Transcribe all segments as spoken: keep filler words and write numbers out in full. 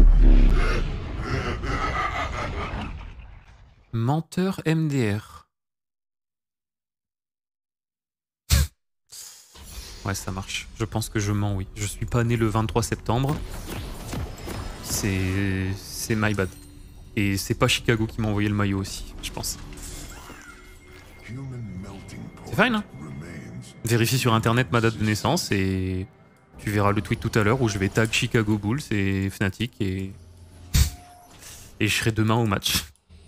Menteur M D R. Ouais, ça marche. Je pense que je mens, oui. Je suis pas né le vingt-trois septembre. C'est... C'est my bad. Et c'est pas Chicago qui m'a envoyé le maillot aussi, je pense. C'est fine, hein? Vérifie sur internet ma date de naissance et tu verras le tweet tout à l'heure où je vais tag Chicago Bulls et Fnatic et... et je serai demain au match.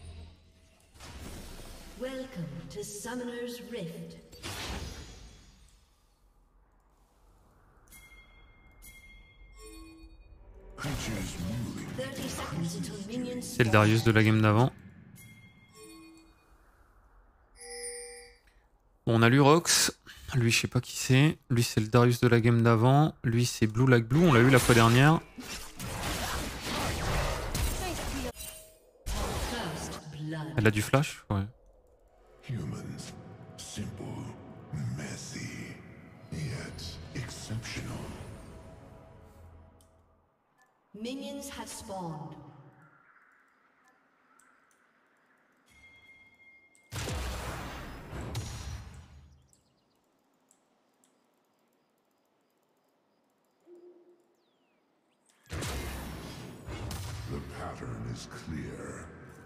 Welcome to Summoner's Rift. thirty seconds until minions C'est le Darius de la game d'avant. Bon, on a l'Urox. Lui, je sais pas qui c'est. Lui, c'est le Darius de la game d'avant. Lui, c'est Blue Like Blue. On l'a eu la fois dernière. First blood. Elle a du flash? Ouais. Humans, simple, messy, yet exceptional. Minions have spawned. The pattern is clear.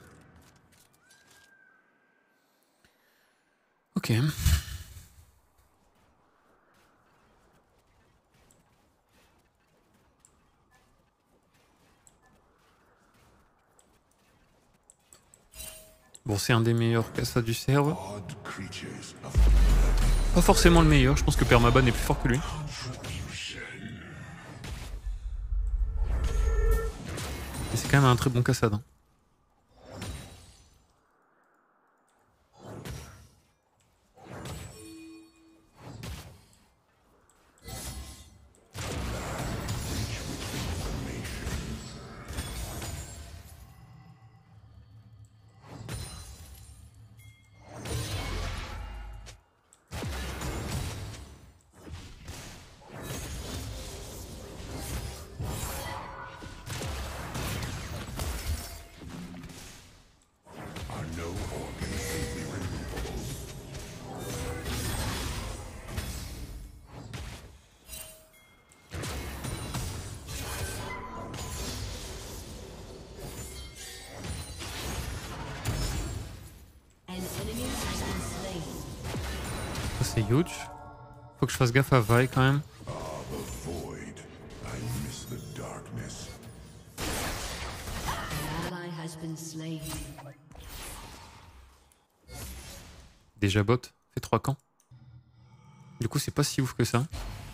Ok. Bon, c'est un des meilleurs Kassa du serve. Odd creatures of Pas forcément le meilleur. Je pense que Permaban est plus fort que lui. Mais c'est quand même un très bon Kassad. Hein. are no organs safely removable. An enemy has been slain. Ça, c'est huge. Faut que je fasse gaffe à Vi quand même. Ah, the void. I miss the darkness. An ally has been slain. Déjà bot. Fait trois camps. Du coup, c'est pas si ouf que ça.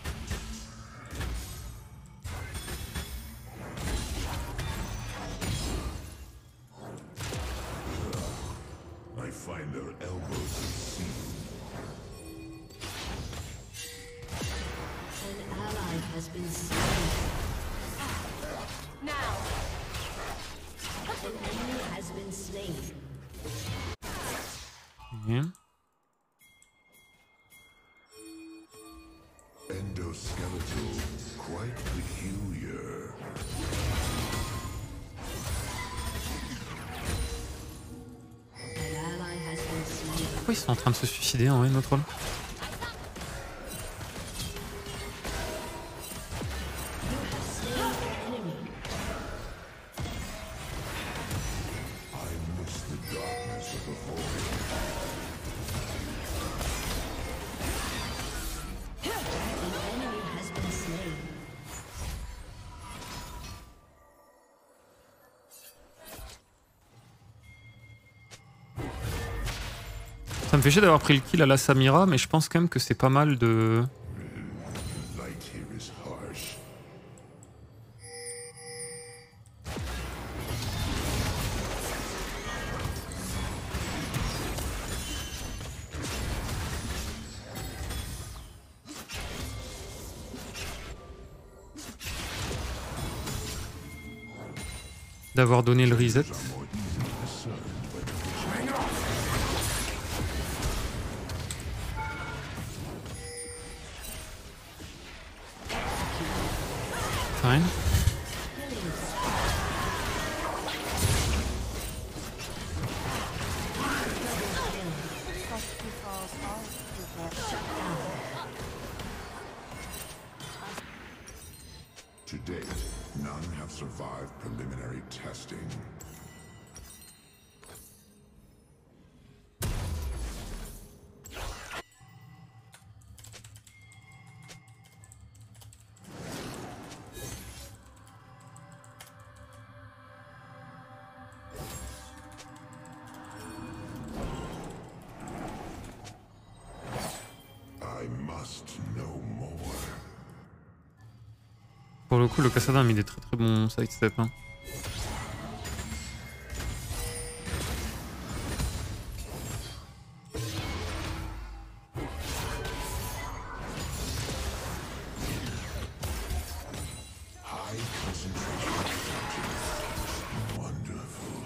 I find their elbows seam. An ally has been slain. Now. An enemy has been slain. Ok. Endoskeletal, quite peculiar. An ally has been slain. Pourquoi ils sont en train de se suicider en vrai, notre rôle? You have slain an enemy. I miss the darkness of the void. An enemy has been slain. Ça me fait chier d'avoir pris le kill à la Samira, mais je pense quand même que c'est pas mal de... Light here is harsh. d'avoir donné le reset. Fine. To date, none have survived preliminary testing. I must know more. Pour le coup, le Cassada a mis des très très bons sidestep. Hein. High concentration subjects. Wonderful.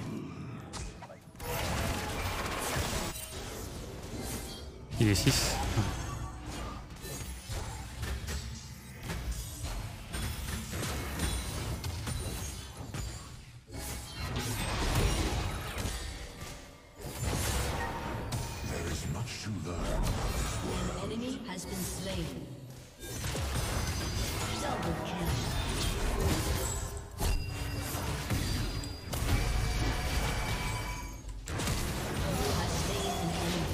Il est six. Enemy has been slain. Double kill. You have slain an enemy.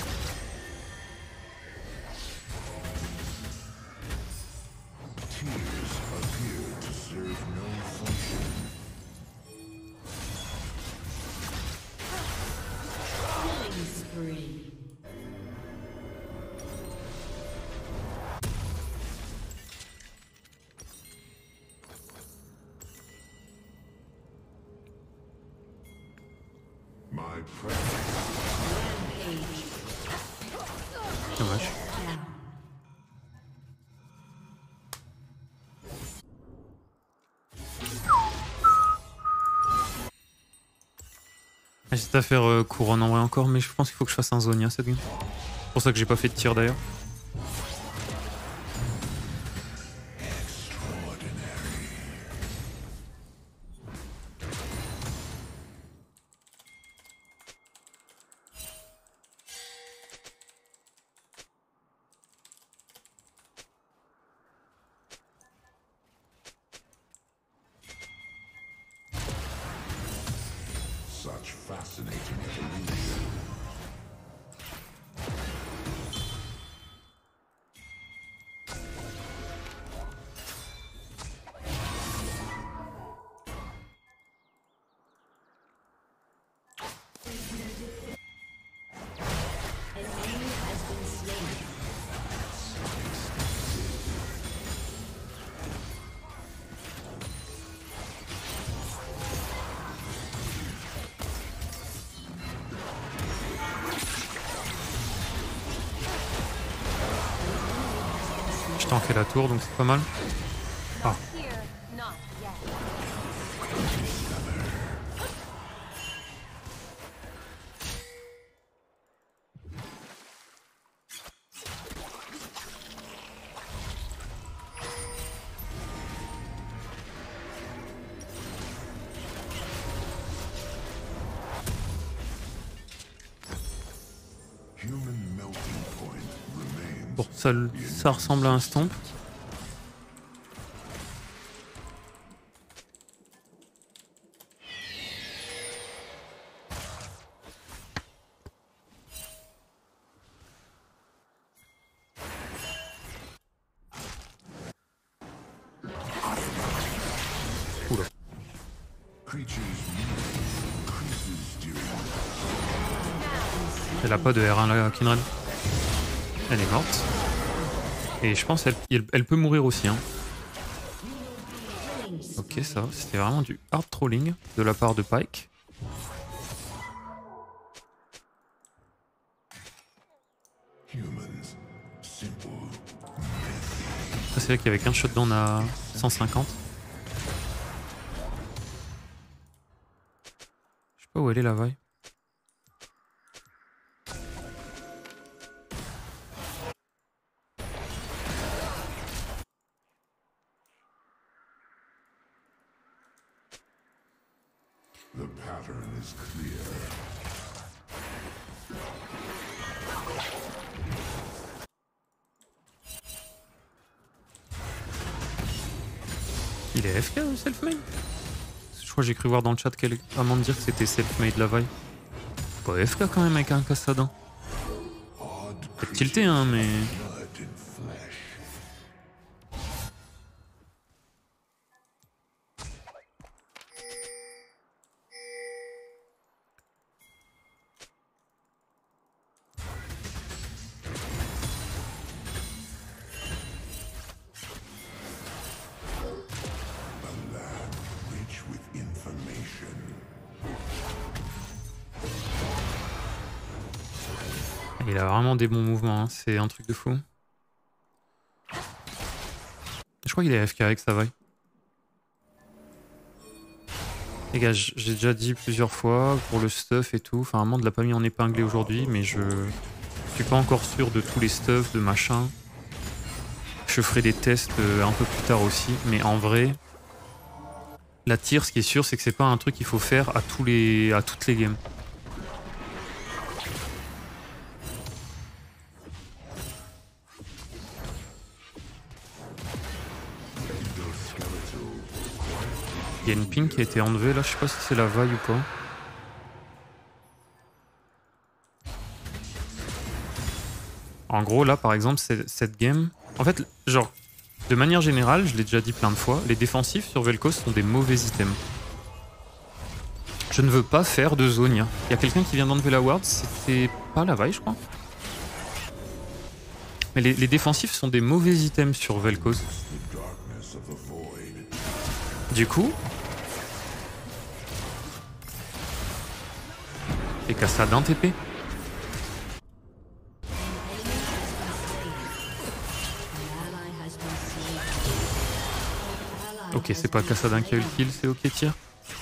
Tears appear to serve no function. Killing spree. My presence. Rampage. Dommage. Down. J'hésite à faire euh, couronne en vrai encore, mais je pense qu'il faut que je fasse un Zonia cette game. C'est pour ça que j'ai pas fait de tir d'ailleurs. Such fascinating evolution. An enemy has been slain. Je tanké la tour donc c'est pas mal. Ah. Here, not yet. Human melting point remains. Bon, ça, ça ressemble à un stomp. Oula. Creatures movement increases during Elle a pas de R un là, Kindred. Elle est morte. Et je pense qu'elle elle peut mourir aussi. Hein. Ok, ça va. C'était vraiment du hard trolling de la part de Pyke. humans. Simple. Ça, c'est vrai qu'il y avait qu'un shutdown à cent cinquante. Je sais pas où elle est la vaille. The pattern is clear. Il est F K ou self-made? Je crois que j'ai cru voir dans le chat quel... avant de dire que c'était self-made la vaille. Pas F K quand même avec un Kassadin. Peut-être tilté hein mais... Blood and flesh. A land rich with information. Il a vraiment des bons mouvements, hein. C'est un truc de fou. Je crois qu'il est F K avec sa vaille. Les gars, j- j'ai déjà dit plusieurs fois pour le stuff et tout. Enfin, Armand ne l'a pas mis en épinglé aujourd'hui, mais je suis pas encore sûr de tous les stuffs, de machin. Je ferai des tests euh, un peu plus tard aussi, mais en vrai, la tire, ce qui est sûr, c'est que c'est pas un truc qu'il faut faire à tous les, à toutes les games. Il y a une ping qui a été enlevée là, je sais pas si c'est la vaille ou pas. En gros là par exemple c'est- cette game, en fait genre de manière générale, je l'ai déjà dit plein de fois, les défensifs sur Vel'Koz sont des mauvais items. Je ne veux pas faire de Zonia. Il y a quelqu'un qui vient d'enlever la ward, c'était pas la vaille je crois. Mais les, les défensifs sont des mauvais items sur Vel'Koz. The darkness of the void. Du coup... Et Kassadin T P. Ok, c'est pas Kassadin qui a eu le kill, c'est ok tir.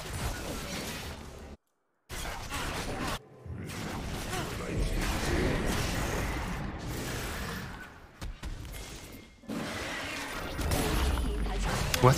What?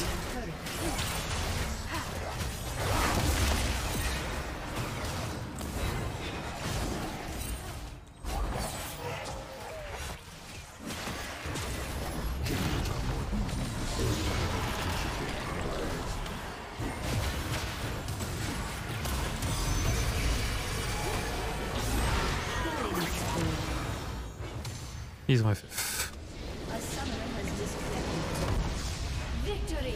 Ils ont fait. A summoner has disconnected. Victory!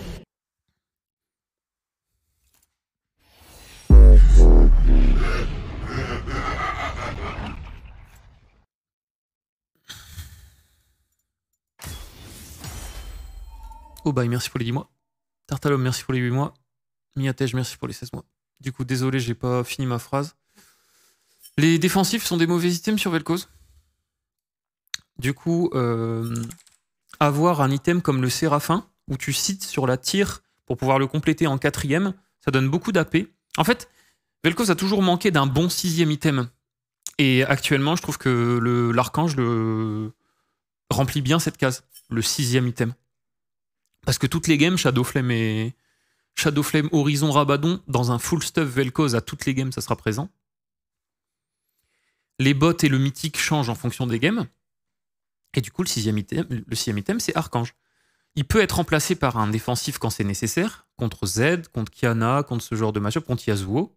Oh bye, merci pour les dix mois. Tartalum, merci pour les huit mois. Miatej, merci pour les seize mois. Du coup, désolé, j'ai pas fini ma phrase. Les défensifs sont des mauvais items sur Vel'Koz. Du coup, euh, avoir un item comme le Séraphin, où tu cites sur la tire pour pouvoir le compléter en quatrième, ça donne beaucoup d'A P. En fait, Vel'Koz a toujours manqué d'un bon sixième item. Et actuellement, je trouve que le- l'archange le remplit bien cette case, le sixième item. Parce que toutes les games, Shadowflame et Shadowflame, Horizon, Rabadon, dans un full stuff Vel'Koz, à toutes les games, ça sera présent. Les bots et le mythique changent en fonction des games. Et du coup, le sixième item, le sixième item, c'est Archange. Il peut être remplacé par un défensif quand c'est nécessaire, contre Z, contre Kiana, contre ce genre de match-up, contre Yasuo.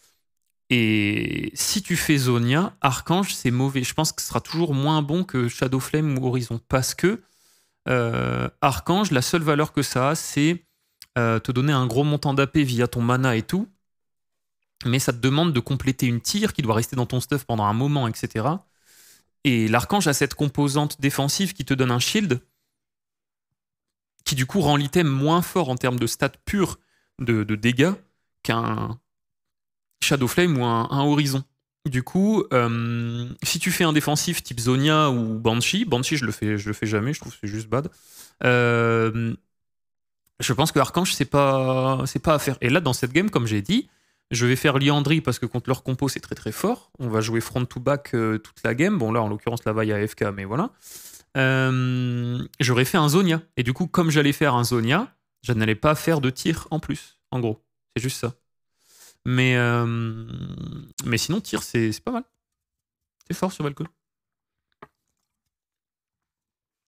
Et si tu fais Zonia, Archange, c'est mauvais. Je pense que ce sera toujours moins bon que Shadowflame ou Horizon. Parce que euh, Archange, la seule valeur que ça a, c'est euh, te donner un gros montant d'A P via ton mana et tout. Mais ça te demande de compléter une tire qui doit rester dans ton stuff pendant un moment, et cetera. Et l'archange a cette composante défensive qui te donne un shield, qui du coup rend l'item moins fort en termes de stats purs de, de dégâts qu'un Shadowflame ou un, un Horizon. Du coup, euh, si tu fais un défensif type Zonia ou Banshee, Banshee je le fais, je le fais jamais, je trouve que c'est juste bad. Euh, je pense que Archange c'est pas, c'est pas à faire. Et là dans cette game, comme j'ai dit, je vais faire Liandry parce que contre leur compo c'est très très fort. On va jouer front to back euh, toute la game. Bon là en l'occurrence la vaille à A F K, mais voilà. Euh, J'aurais fait un Zonia. Et du coup comme j'allais faire un Zonia, je n'allais pas faire de tir en plus. En gros, c'est juste ça. Mais, euh, mais sinon tir c'est c'est pas mal. C'est fort sur Vel'Koz.